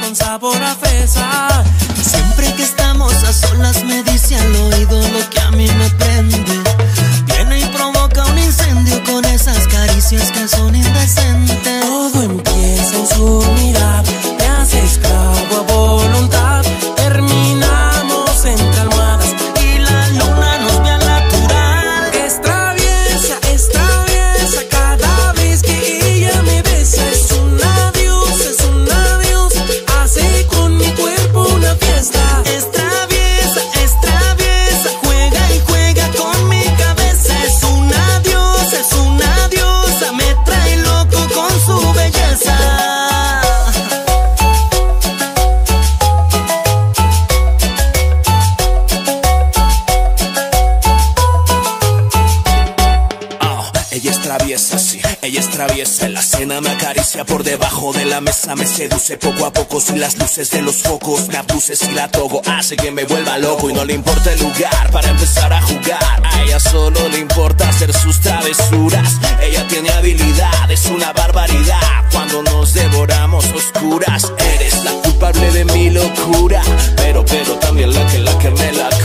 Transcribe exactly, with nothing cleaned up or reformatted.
con sabor a fresa. Siempre que estamos a solas me dice al oído lo que a mí me prende. Viene y provoca un incendio con esas caricias que son indecentes. Todo empieza en su mirar, me hace esclavo a voluntad. Terminamos entre almohadas y la luna nos ve al natural. Es traviesa, es traviesa, cada vez que ella me besa. Es una diosa, es una diosa, hace con mi cuerpo una fiesta. Es traviesa, es traviesa, juega y juega con mi cabeza. Es una diosa, es una diosa, me trae loco con su belleza. Ella es traviesa, sí, ella es traviesa. En la cena me acaricia por debajo de la mesa. Me seduce poco a poco sin las luces de los focos. Me abduce si la toco, hace que me vuelva loco. Y no le importa el lugar para empezar a jugar. A ella solo le importa hacer sus travesuras. Ella tiene habilidad, es una barbaridad. Cuando nos devoramos oscuras, eres la culpable de mi locura. Pero, pero también la que, la que me la